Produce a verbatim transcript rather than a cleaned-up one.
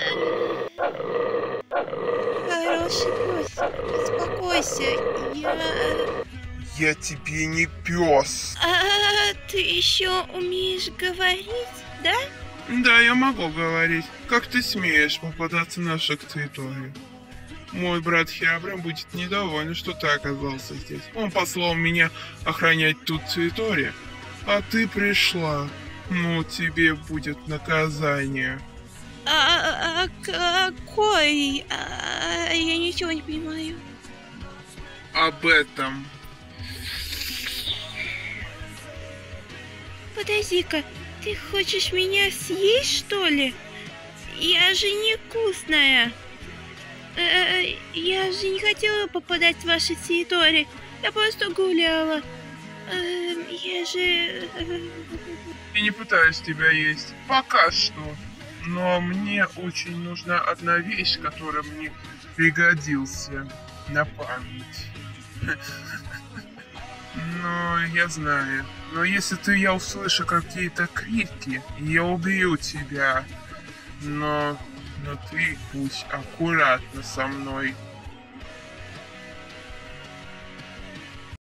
Хороший пес, успокойся, я... Я тебе не пес. А ты еще умеешь говорить, да? Да, я могу говорить. Как ты смеешь попадаться на нашу территорию? Мой брат Хиабрам будет недоволен, что ты оказался здесь. Он послал меня охранять тут территорию, а ты пришла. Ну, тебе будет наказание. А, а какой? А, я ничего не понимаю. Об этом. Подожди-ка, ты хочешь меня съесть, что ли? Я же не вкусная. Э, я же не хотела попадать в ваши территории. Я просто гуляла. Э, я же... Я не пытаюсь тебя есть. Пока что. Но мне очень нужна одна вещь, которая мне пригодился на память. Ну, я знаю. Но если ты я услышу какие-то крики, я убью тебя. Но, но ты будь аккуратна со мной.